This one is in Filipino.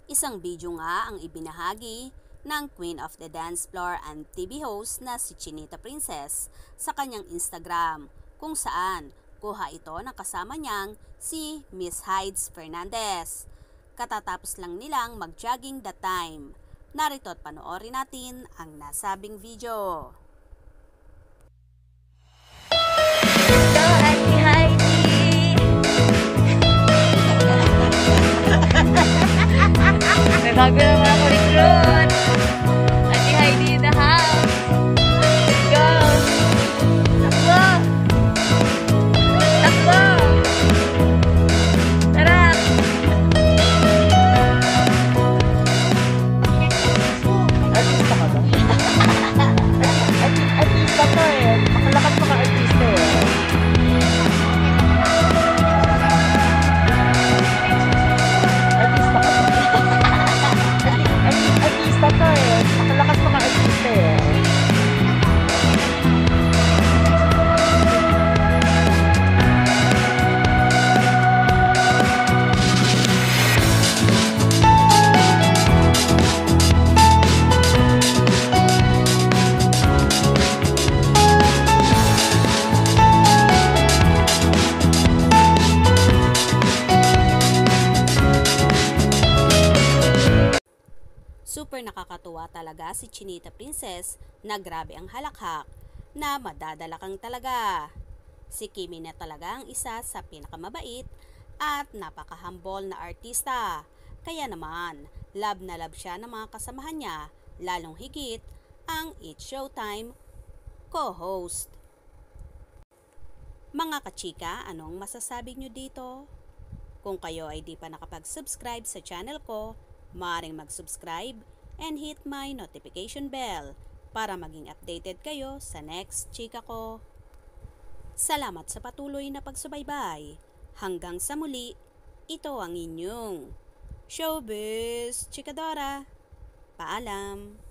Isang video nga ang ibinahagi ng Queen of the Dance Floor and TV host na si Chinita Princess sa kanyang Instagram kung saan kuha ito ng kasama niyang si Miss Hides Fernandez. Katatapos lang nilang mag-jogging that time. Narito at panoorin natin ang nasabing video. May bago naman ako recruit. Ate Heidi in the house. Let's go. Takbo. Takbo. Tara. Artista ka ba? Artista ka eh. Makalakas pa ka artista eh. Artista ka eh. Makalakas mga artista eh. Super nakakatuwa talaga si Chinita Princess na grabe ang halakhak na madadala kang talaga. Si Kimmy na talaga ang isa sa pinakamabait at napaka-humble na artista. Kaya naman, love na love siya ng mga kasamahan niya, lalong higit ang It's Showtime co-host. Mga kachika, anong masasabi nyo dito? Kung kayo ay di pa nakapag-subscribe sa channel ko, maaaring mag-subscribe and hit my notification bell para maging updated kayo sa next chika ko. Salamat sa patuloy na pagsubaybay. Hanggang sa muli, ito ang inyong Showbiz Chikadora. Paalam!